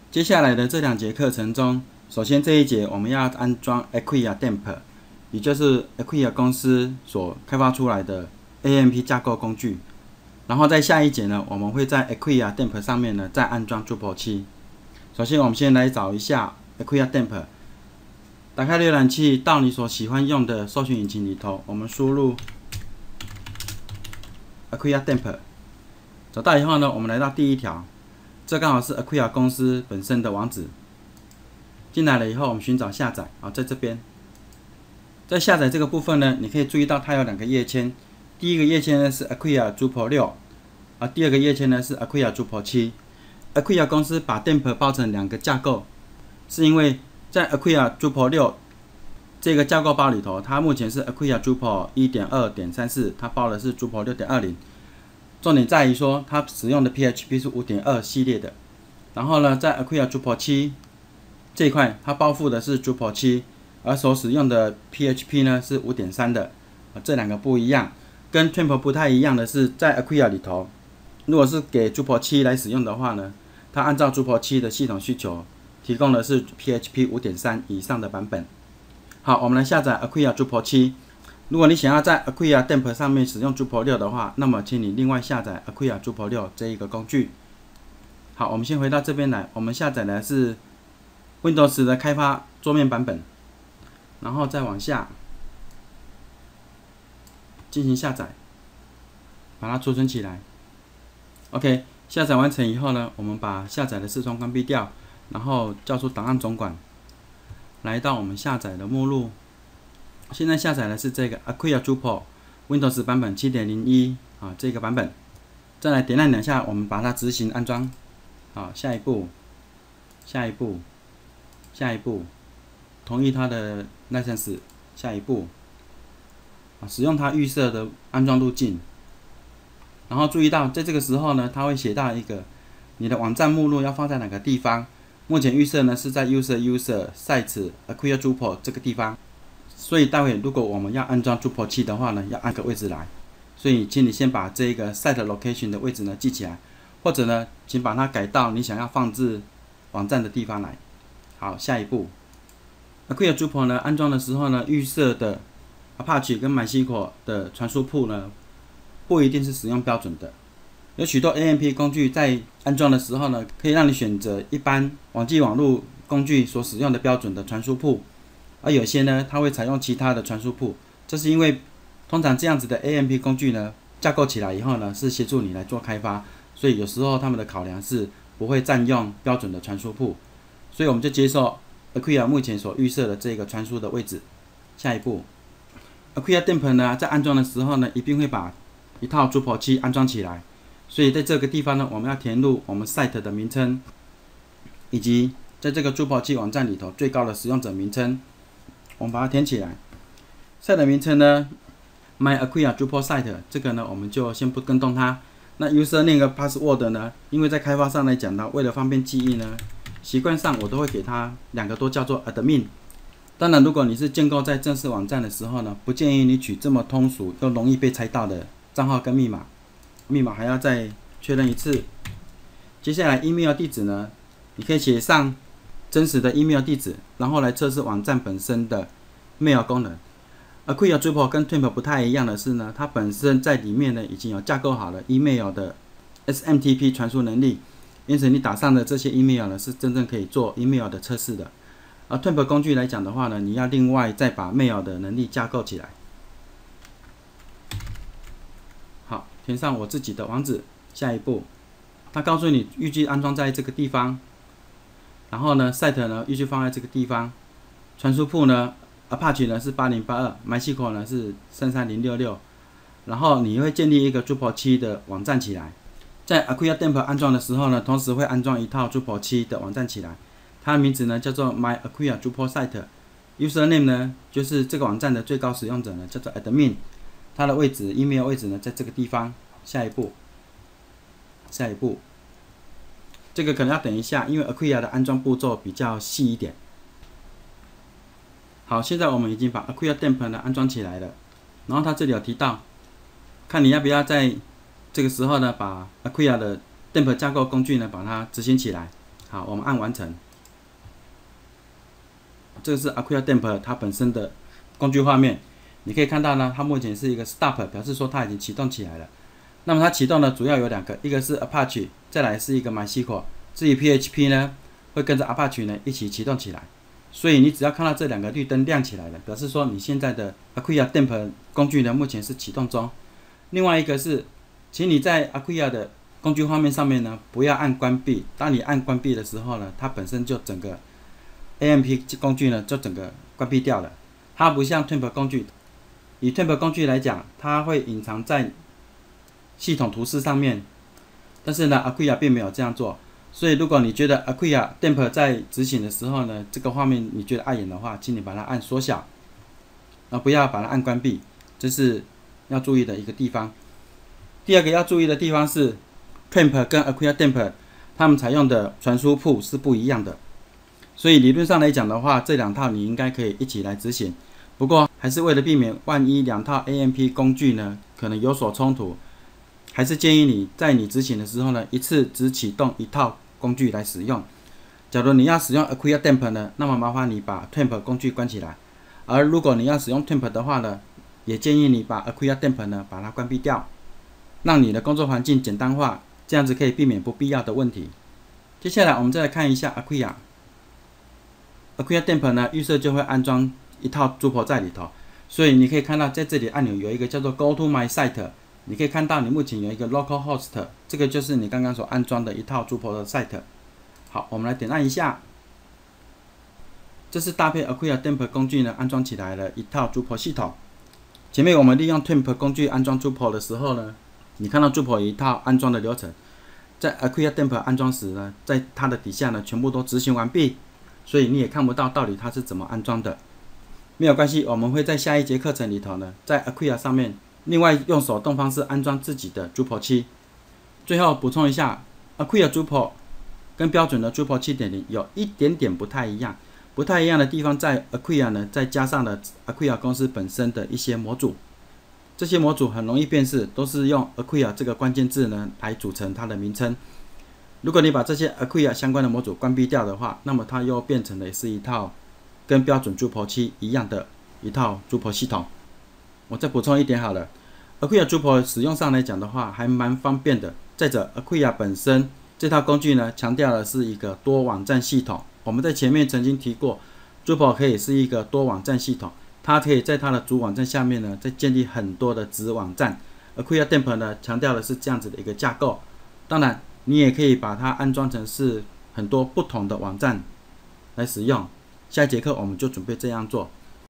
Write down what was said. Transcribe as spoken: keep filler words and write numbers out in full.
接下来的这两节课程中，首先这一节我们要安装 Acquia Damp， 也就是 Acquia 公司所开发出来的 A M P 架构工具。然后在下一节呢，我们会在 Acquia Damp 上面呢再安装 Drupal 七。首先我们先来找一下 Acquia Damp， 打开浏览器，到你所喜欢用的搜寻引擎里头，我们输入 Acquia Damp， 找到以后呢，我们来到第一条。这刚好是 Acquia 公司本身的网址。进来了以后，我们寻找下载啊，在这边，在下载这个部分呢，你可以注意到它有两个页签。第一个页签呢是 Acquia Drupal 六，啊，第二个页签呢是 Acquia Drupal 七。Acquia 公司把 Damp 包成两个架构，是因为在 Acquia Drupal 六这个架构包里头，它目前是 Acquia Drupal 一点二点三四， 它包的是 Drupal 六点二零。重点在于说，它使用的 P H P 是 五点二 系列的。然后呢，在 Acquia Drupal 七这一块，它包覆的是 Drupal 七，而所使用的 P H P 呢是 五点三 的。这两个不一样。跟 Template 不太一样的是，在 Acquia 里头，如果是给 Drupal 七来使用的话呢，它按照 Drupal 七的系统需求，提供的是 P H P 五点三 以上的版本。好，我们来下载 Acquia Drupal 七。如果你想要在 Acquia Damp 上面使用 Drupal 六的话，那么请你另外下载 Acquia Drupal 六这一个工具。好，我们先回到这边来，我们下载的是 Windows 的开发桌面版本，然后再往下进行下载，把它储存起来。OK， 下载完成以后呢，我们把下载的视窗关闭掉，然后叫出档案总管，来到我们下载的目录。现在下载的是这个 Acquia Drupal Windows 版本 七点零一 啊，这个版本。再来点按两下，我们把它执行安装。好，下一步，下一步，下一步，同意它的 license。下一步，啊，使用它预设的安装路径。然后注意到，在这个时候呢，它会写到一个你的网站目录要放在哪个地方。目前预设呢是在 User User Sites Acquia Drupal 这个地方。所以待会如果我们要安装 Drupal 七的话呢，要按个位置来。所以请你先把这个 Site Location 的位置呢记起来，或者呢，请把它改到你想要放置网站的地方来。好，下一步 ，Acquia Drupal 呢安装的时候呢，预设的 Apache 跟 MySQL 的传输铺呢，不一定是使用标准的。有许多 A M P 工具在安装的时候呢，可以让你选择一般网际网络工具所使用的标准的传输铺。而有些呢，它会采用其他的传输铺，这是因为通常这样子的 A M P 工具呢，架构起来以后呢，是协助你来做开发，所以有时候他们的考量是不会占用标准的传输铺，所以我们就接受 Acquia 目前所预设的这个传输的位置。下一步 ，Acquia Damp 呢，在安装的时候呢，一定会把一套 Drupal 七安装起来，所以在这个地方呢，我们要填入我们 site 的名称，以及在这个 Drupal 七网站里头最高的使用者名称。我们把它填起来。site 名称呢 ，My Acquia Drupal Site， 这个呢我们就先不跟动它。那 username 和 password 呢，因为在开发上来讲呢，为了方便记忆呢，习惯上我都会给它两个都叫做 admin。当然，如果你是建构在正式网站的时候呢，不建议你取这么通俗又容易被猜到的账号跟密码，密码还要再确认一次。接下来 email 地址呢，你可以写上真实的 email 地址，然后来测试网站本身的 mail 功能。Acquia Drupal 跟 Template 不太一样的是呢，它本身在里面呢已经有架构好了 email 的 S M T P 传输能力，因此你打上的这些 email 呢是真正可以做 email 的测试的。而 Template 工具来讲的话呢，你要另外再把 mail 的能力架构起来。好，填上我自己的网址。下一步，它告诉你预计安装在这个地方。然后呢 ，site 呢预计放在这个地方，传输铺呢 ，Apache 呢是八零八二 ，MySQL 呢是三三零六六，然后你会建立一个 Drupal 七的网站起来。在 Acquia Damp 安装的时候呢，同时会安装一套 Drupal 七的网站起来，它的名字呢叫做 My Acquia Drupal Site，username 呢就是这个网站的最高使用者呢叫做 admin， 它的位置 email 位置呢在这个地方。下一步，下一步。这个可能要等一下，因为 Acquia 的安装步骤比较细一点。好，现在我们已经把 Acquia Damp 呢安装起来了。然后它这里有提到，看你要不要在这个时候呢，把 Acquia 的 Damp 架构工具呢把它执行起来。 好，我们按完成。这个是 Acquia Damper 它本身的工具画面，你可以看到呢，它目前是一个 Stop， 表示说它已经启动起来了。那么它启动呢，主要有两个，一个是 Apache， 再来是一个 MySQL。至于 P H P 呢，会跟着 Apache 呢一起启动起来。所以你只要看到这两个绿灯亮起来了，表示说你现在的 Acquia Damper 工具呢目前是启动中。另外一个是，请你在 Acquia 的工具画面上面呢，不要按关闭。当你按关闭的时候呢，它本身就整个 A M P 工具呢就整个关闭掉了。它不像 Temp 工具，以 Temp 工具来讲，它会隐藏在系统图示上面，但是呢 Acquia 并没有这样做。所以如果你觉得 Acquia Damper 在执行的时候呢，这个画面你觉得碍眼的话，请你把它按缩小，而不要把它按关闭，这是要注意的一个地方。第二个要注意的地方是 Temp 跟 Acquia Damper 它们采用的传输铺是不一样的，所以理论上来讲的话，这两套你应该可以一起来执行。不过还是为了避免万一两套 A M P 工具呢可能有所冲突，还是建议你在你执行的时候呢，一次只启动一套工具来使用。假如你要使用 Acquia Damper 呢，那么麻烦你把 Temp 工具关起来。而如果你要使用 Temp 的话呢，也建议你把 Acquia Damper 呢把它关闭掉，让你的工作环境简单化，这样子可以避免不必要的问题。接下来我们再来看一下 Acquia。Acquia Damper 呢预设就会安装一套猪婆在里头，所以你可以看到在这里按钮有一个叫做 Go to My Site。你可以看到你目前有一个 localhost， 这个就是你刚刚所安装的一套猪婆的 site。好，我们来点按一下，这是搭配 Acquia Damper 工具呢安装起来了一套猪婆系统。前面我们利用 Temp 工具安装猪婆的时候呢，你看到猪婆有一套安装的流程，在 Acquia Damper 安装时呢，在它的底下呢全部都执行完毕，所以你也看不到到底它是怎么安装的。没有关系，我们会在下一节课程里头呢，在 Acquia 上面另外用手动方式安装自己的 Drupal 七。最后补充一下 ，Acquia Drupal 跟标准的 Drupal 七点零 有一点点不太一样。不太一样的地方在 Acquia 呢，再加上了 Acquia 公司本身的一些模组。这些模组很容易辨识，都是用 Acquia 这个关键字呢来组成它的名称。如果你把这些 Acquia 相关的模组关闭掉的话，那么它又变成了是一套跟标准 Drupal 七一样的一套 Drupal 系统。我再补充一点好了。Acquia Drupal 使用上来讲的话，还蛮方便的。再者 ，Acquia 本身这套工具呢，强调的是一个多网站系统。我们在前面曾经提过 ，Drupal 可以是一个多网站系统，它可以在它的主网站下面呢，再建立很多的子网站。Acquia Damper 呢，强调的是这样子的一个架构。当然，你也可以把它安装成是很多不同的网站来使用。下一节课我们就准备这样做。